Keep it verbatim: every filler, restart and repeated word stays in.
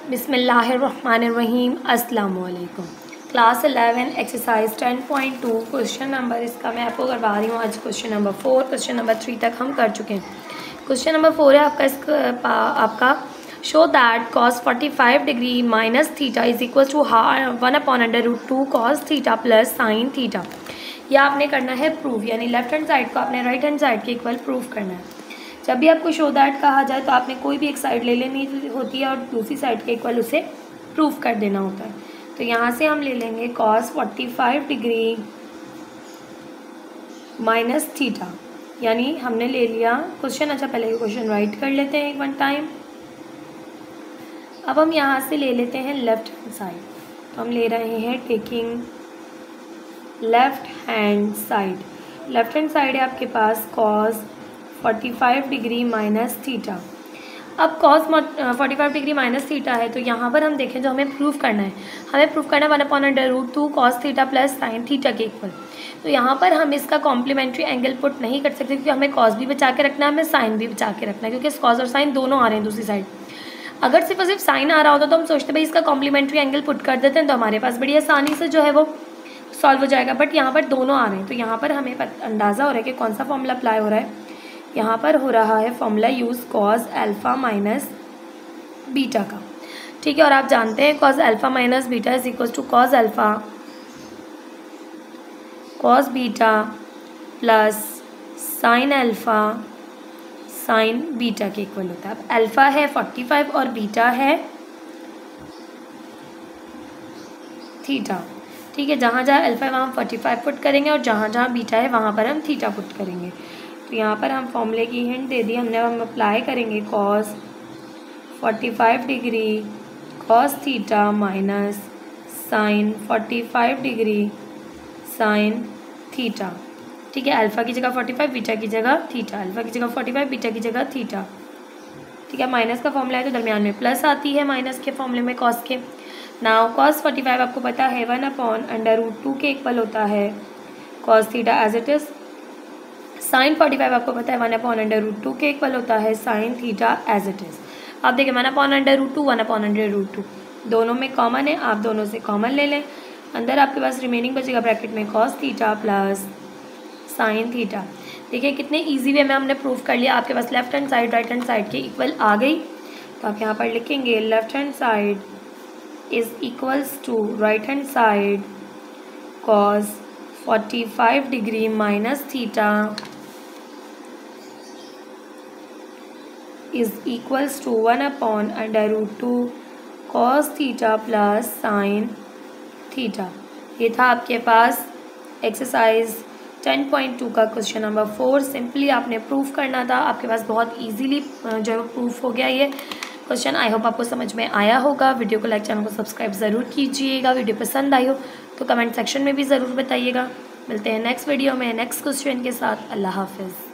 बिस्मिल्लाहिर्रहमानिर्रहीम अस्सलाम वालेकुम। Class eleven exercise ten point two question number इसका मैं आपको करवा रही हूँ आज question number four. Question number three तक हम कर चुके हैं। क्वेश्चन नंबर फोर है आपका इसका आपका show that cos forty five degree minus theta is equal to one upon under root two cos theta plus sine theta. यह आपने करना है प्रूफ, यानी लेफ्ट हैंड साइड को आपने राइट हैंड साइड के इक्वल प्रूफ करना है। जब भी आपको शो दैट कहा जाए तो आपने कोई भी एक साइड ले लेनी होती है और दूसरी साइड के इक्वल उसे प्रूफ कर देना होता है। तो यहाँ से हम ले लेंगे cos forty five degree minus theta, यानी हमने ले लिया क्वेश्चन। अच्छा पहले क्वेश्चन राइट कर लेते हैं एक वन टाइम। अब हम यहाँ से ले लेते हैं लेफ्ट हैंड साइड, तो हम ले रहे हैं taking left hand side. Left hand side है आपके पास cos forty five degree minus theta. अब cos forty five degree minus theta है, तो यहाँ पर हम देखें जो हमें प्रूफ करना है, हमें प्रूफ करना है one upon under root two cos theta plus sine theta के इक्वल। तो यहाँ पर हम इसका कॉम्प्लीमेंट्री एंगल पुट नहीं कर सकते क्योंकि हमें कॉस भी बचा के रखना है, हमें साइन भी बचा के रखना है, क्योंकि कॉस और साइन दोनों आ रहे हैं दूसरी साइड। अगर सिर्फ और सिर्फ साइन आ रहा होता तो हम सोचते भाई इसका कॉम्प्लीमेंट्री एंगल पुट कर देते हैं तो हमारे पास बड़ी आसानी से जो है वो सॉल्व हो जाएगा। बट यहाँ पर दोनों आ रहे हैं, तो यहाँ पर हमें अंदाज़ा हो रहा है कि कौन सा फॉर्मूला अप्लाई हो रहा है। यहाँ पर हो रहा है formula use cos alpha minus beta का, ठीक है। और आप जानते हैं cos alpha minus beta is equal to cos alpha cos beta plus sine alpha sine beta के इक्वल होता है। अब अल्फ़ा है फोर्टी फाइव और बीटा है थीटा, ठीक है। जहाँ जहाँ अल्फ़ा है वहाँ हम फोर्टी फाइव पुट करेंगे और जहाँ जहाँ बीटा है वहाँ पर हम थीटा पुट करेंगे। तो यहाँ पर हम फॉर्मूले की हिंट दे दी हमने, हम अप्लाई करेंगे cos forty five degree cos theta minus sine forty five degree sine theta, ठीक है। अल्फ़ा की जगह फोर्टी फाइव, बीटा की जगह थीटा, अल्फ़ा की जगह फोर्टी फाइव, बीटा की जगह थीटा, ठीक है। माइनस का फॉर्मूला है तो दरमियान में प्लस आती है माइनस के फॉर्मूले में कॉस के। नाउ कॉस फोर्टी फाइव आपको पता है one upon under root two के इक्वल होता है cos theta as it is. Sine forty five आपको पता है one upon under root two के इक्वल होता है sine theta as it is. आप देखिए one upon under root two one upon under root two दोनों में कॉमन है, आप दोनों से कॉमन ले लें। अंदर आपके पास रिमेनिंग बचेगा ब्रैकेट में cos theta plus sine theta. देखिए कितने ईजी वे में हमने प्रूफ कर लिया। आपके पास left hand side right hand side के इक्वल आ गई, तो आप यहाँ पर लिखेंगे left hand side is equals to right hand side cos forty five degree minus theta is equals to one upon under root two cos theta plus sine theta. ये था आपके पास एक्सरसाइज टेन पॉइंट टू का question number four. Simply आपने proof करना था, आपके पास बहुत इजीली जो है प्रूफ हो गया ये क्वेश्चन। आई होप आपको समझ में आया होगा। वीडियो को लाइक, चैनल को सब्सक्राइब ज़रूर कीजिएगा। वीडियो पसंद आई हो तो कमेंट सेक्शन में भी ज़रूर बताइएगा। मिलते हैं नेक्स्ट वीडियो में नेक्स्ट क्वेश्चन के साथ। अल्लाह हाफिज़।